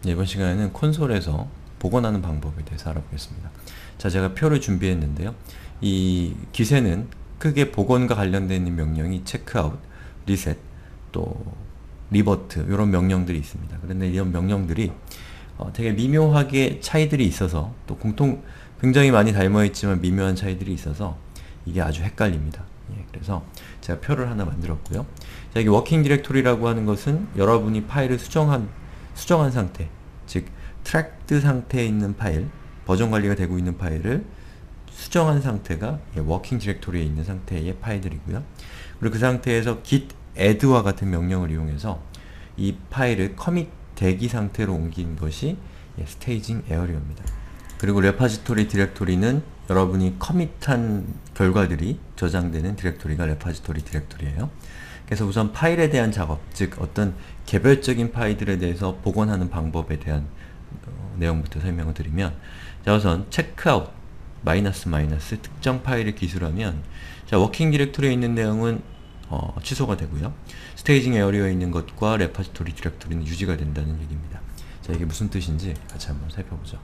이번 시간에는 콘솔에서 복원하는 방법에 대해서 알아보겠습니다. 자, 제가 표를 준비했는데요. 이 기세는 크게 복원과 관련되어 있는 명령이 체크아웃, 리셋, 또 리버트 이런 명령들이 있습니다. 그런데 이런 명령들이 되게 미묘하게 차이들이 있어서 또 굉장히 많이 닮아있지만 미묘한 차이들이 있어서 이게 아주 헷갈립니다. 그래서 제가 표를 하나 만들었고요. 자, 이게 워킹 디렉토리라고 하는 것은 여러분이 파일을 수정한 상태, 즉 트랙드 상태에 있는 파일, 버전 관리가 되고 있는 파일을 수정한 상태가 워킹 디렉토리에 있는 상태의 파일들이고요. 그리고 그 상태에서 git add와 같은 명령을 이용해서 이 파일을 커밋 대기 상태로 옮긴 것이 스테이징 에어리어입니다. 그리고 레파지토리 디렉토리는 여러분이 커밋한 결과들이 저장되는 디렉토리가 레파지토리 디렉토리예요. 그래서 우선 파일에 대한 작업, 즉 어떤 개별적인 파일들에 대해서 복원하는 방법에 대한 내용부터 설명을 드리면, 자, 우선 checkout 마이너스 특정 파일을 기술하면, 자, 워킹 디렉토리에 있는 내용은 취소가 되고요. 스테이징 에어리어에 있는 것과 레파지토리 디렉토리는 유지가 된다는 얘기입니다. 자, 이게 무슨 뜻인지 같이 한번 살펴보죠.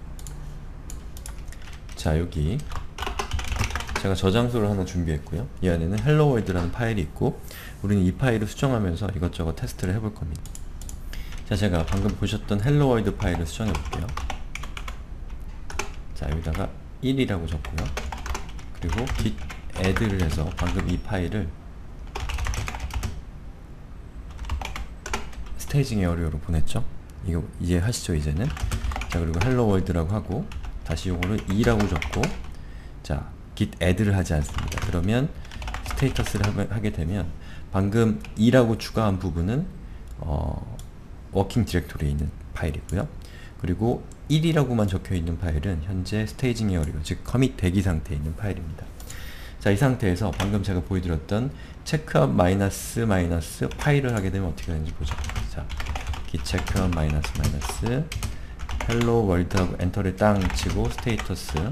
자, 여기 제가 저장소를 하나 준비했고요. 이 안에는 hello world라는 파일이 있고, 우리는 이 파일을 수정하면서 이것저것 테스트를 해볼 겁니다. 자, 제가 방금 보셨던 hello world 파일을 수정해 볼게요. 자, 여기다가 1이라고 적고요. 그리고 git add를 해서 방금 이 파일을 스테이징 에어리어로 보냈죠. 이거 이해하시죠, 이제는? 자, 그리고 hello world라고 하고 다시 요거를 2라고 적고, 자, git add를 하지 않습니다. 그러면 스테이터스를 하게 되면 방금 2라고 추가한 부분은 워킹 디렉토리에 있는 파일이고요. 그리고 1이라고만 적혀있는 파일은 현재 스테이징 에어리어, 즉 커밋 대기 상태에 있는 파일입니다. 자, 이 상태에서 방금 제가 보여드렸던 checkout 마이너스 파일을 하게 되면 어떻게 되는지 보죠. 자, git checkout 마이너스 hello world 하고 엔터를 땅 치고 스테이터스를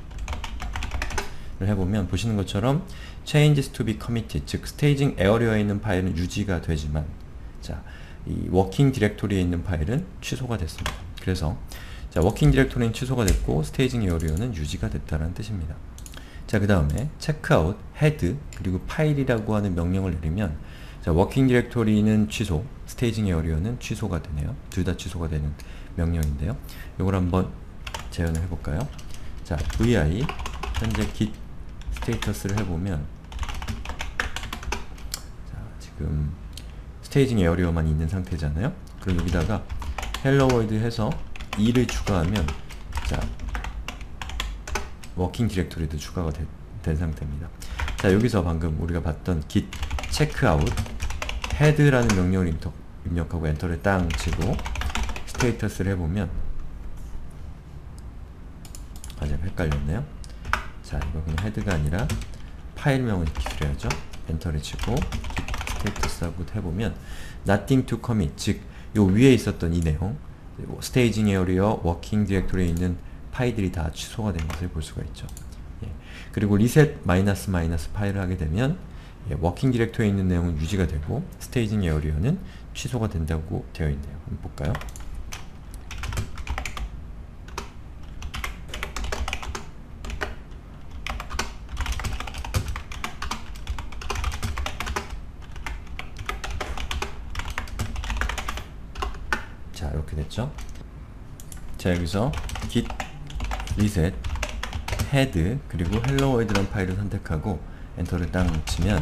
해보면 보시는 것처럼 changes to be committed, 즉 스테이징 에어리어에 있는 파일은 유지가 되지만, 자, 이 워킹 디렉토리에 있는 파일은 취소가 됐습니다. 그래서 자, 워킹 디렉토리는 취소가 됐고 스테이징 에어리어는 유지가 됐다는 뜻입니다. 자, 그 다음에 checkout, head, 그리고 파일이라고 하는 명령을 내리면, 자, 워킹 디렉토리는 취소, 스테이징 에어리어는 취소가 되네요. 둘 다 취소가 되는 명령인데요. 이걸 한번 재현을 해볼까요? 자, vi 현재 git 스테이터스를 해보면, 자, 지금 스테이징 에어리어만 있는 상태잖아요. 그럼 여기다가 hello world 해서 2를 추가하면, 자, 워킹 디렉토리도 추가가 된 상태입니다. 자, 여기서 방금 우리가 봤던 git checkout head라는 명령을 입력하고 엔터를 땅 치고 스테이터스를 해보면, 아, 제가 헷갈렸네요. 자, 이거 그냥 헤드가 아니라 파일명을 기술해야죠. 엔터를 치고 스테이터스하고 해보면 nothing to commit, 즉 요 위에 있었던 이 내용, 스테이징 에어리어, 워킹 디렉토리에 있는 파일들이 다 취소가 된 것을 볼 수가 있죠. 그리고 리셋 마이너스 파일을 하게 되면 워킹 디렉토리에 있는 내용은 유지가 되고 스테이징 에어리어는 취소가 된다고 되어 있네요. 한번 볼까요? 자, 이렇게 됐죠? 자, 여기서 git reset head 그리고 hello world라는 파일을 선택하고 엔터를 땅 치면,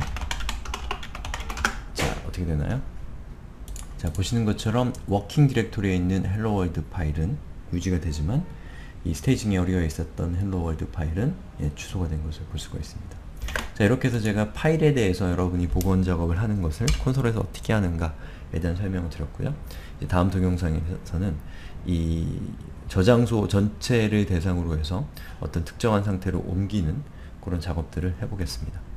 자, 어떻게 되나요? 자, 보시는 것처럼 워킹 디렉토리에 있는 hello world 파일은 유지가 되지만 이 스테이징 에어리어에 있었던 hello world 파일은 취소가 된 것을 볼 수가 있습니다. 자, 이렇게 해서 제가 파일에 대해서 여러분이 복원 작업을 하는 것을 콘솔에서 어떻게 하는가에 대한 설명을 드렸고요. 이제 다음 동영상에서는 이 저장소 전체를 대상으로 해서 어떤 특정한 상태로 옮기는 그런 작업들을 해보겠습니다.